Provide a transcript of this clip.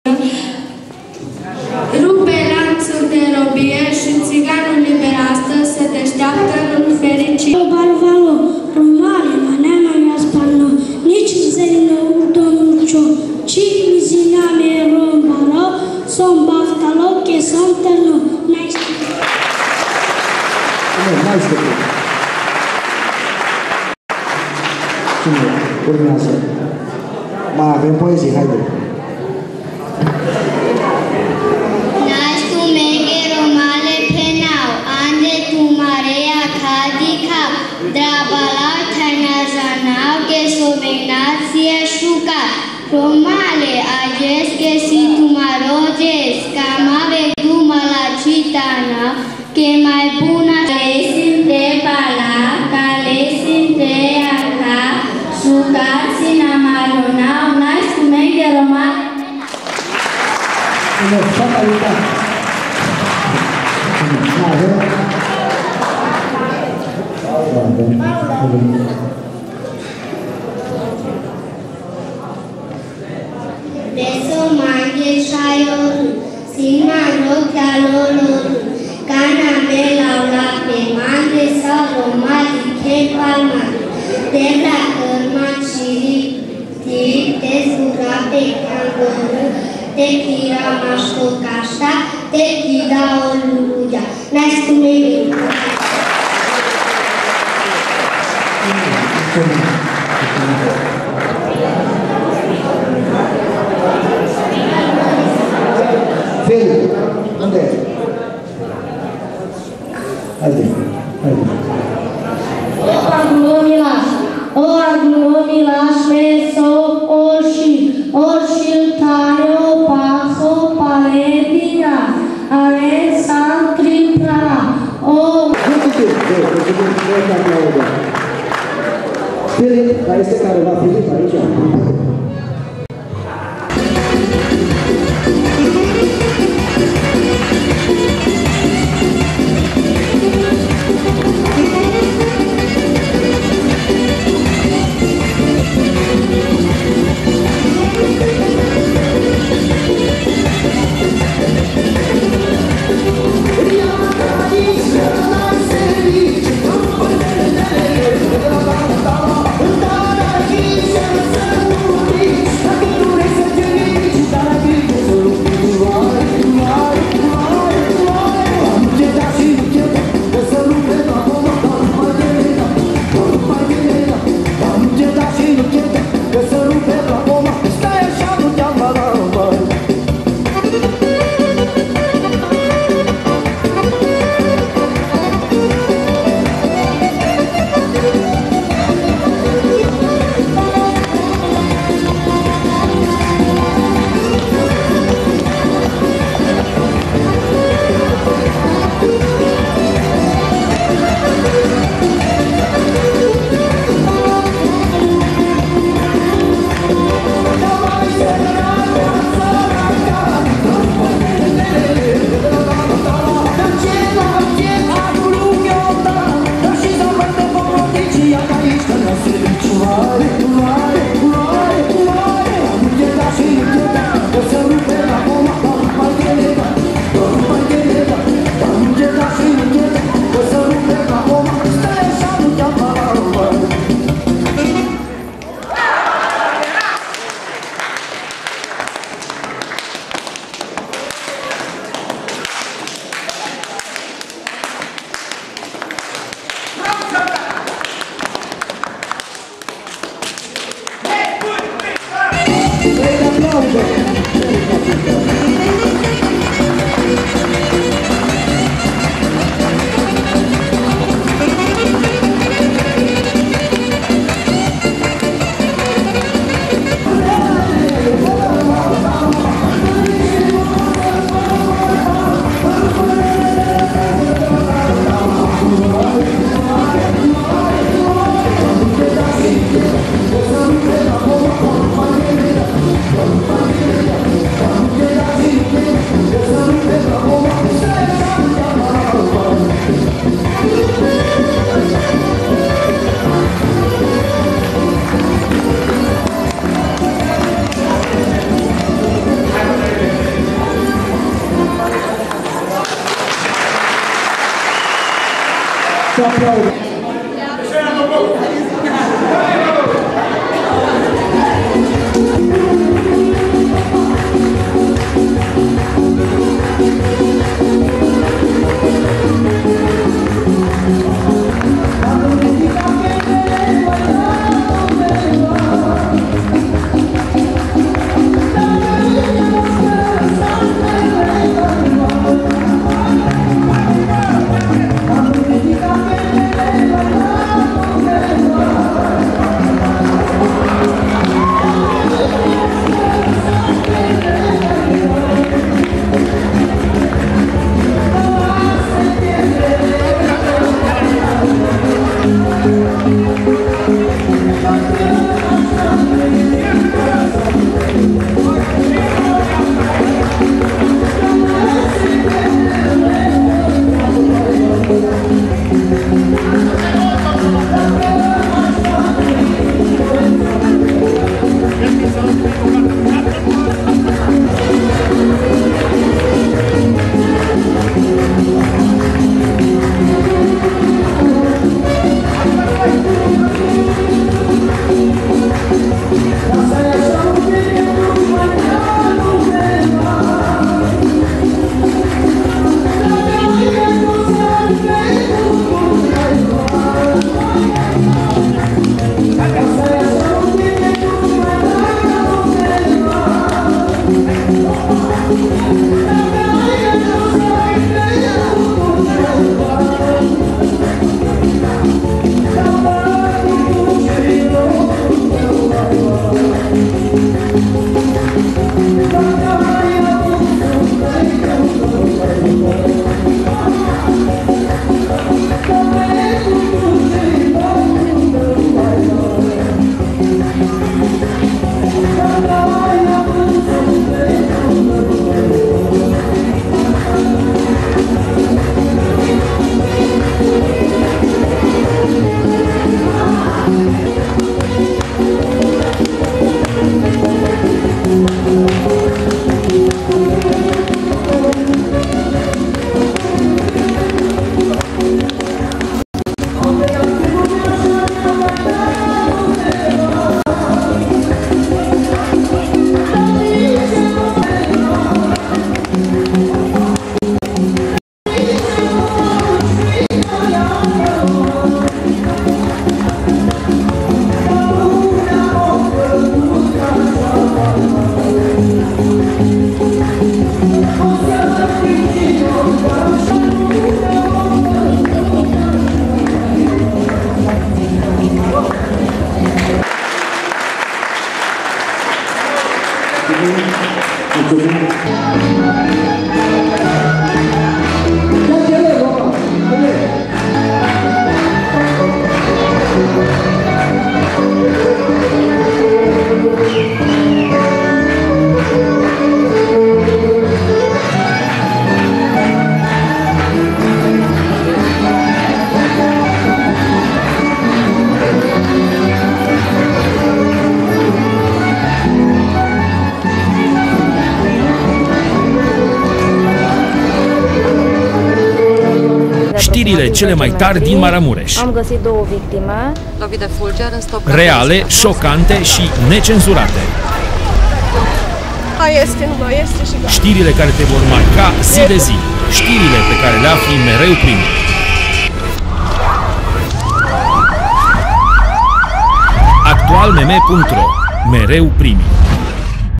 Rupe lanțul de robie și țiganul liber astăzi se deșteaptă în fericire. Barvalo, romale, ma nema jaspanno, nici zelino udonuccio, ci misiname rombaro, son baftalo che son terno. Cine urmează? Mai avem poezii, haide! Romale, ajes que si tu marojes, cama vedu malacitana, que mai bună calesin de bala, calesin de acá, sucați în amarionau, n-ai spumei de romale. Cine fatalitate? Deso mange shayor, sima rokta lolor, kana bela ulape, mange sa romali ke palma, debra kerman shiri, te surape kangor, te kira masko kasta, te kida oluja. Nice to meet you. Feli, unde e? Haide, haide. O aglomilas, meso, oshil tayo, paso, paledina, are santripra, o... Filip, la este care va Filip aici. Să aplaudăm. Știrile cele mai tari din Maramureș. Am găsit 2 victime. Lovit de fulger în stop. Reale, șocante și necenzurate. Este, nu mai este și gata. Știrile care te vor marca zi de zi. Știrile pe care le afli mereu primi. Actualmeme.ro. Mereu primi.